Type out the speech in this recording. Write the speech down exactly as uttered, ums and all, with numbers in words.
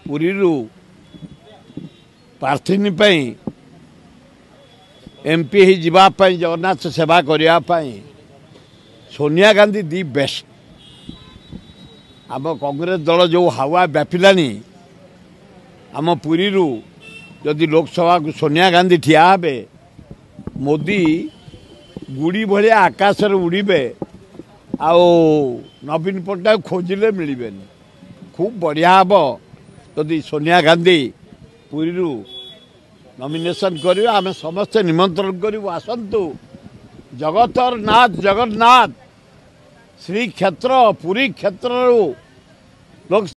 पुरीरू प्रार्थनी MP ही जीवाई जगन्नाथ सेवा करने सोनिया गांधी दि best आम कांग्रेस दल जो हावा व्यापिलानी आम पुरीरू जदि लोकसभा को सोनिया गांधी ठिया हे मोदी गुड़ी भाया आकाश उड़े आ नवीन पट्टनायक खोजिले मिलबे खूब बढ़िया हम जदि सोनिया गांधी पुरीरू नॉमिनेशन करियो आमे समस्त निमंत्रण करियो आसंतु जगतर नाथ जगन्नाथ श्री क्षेत्र पुरी क्षेत्र लोक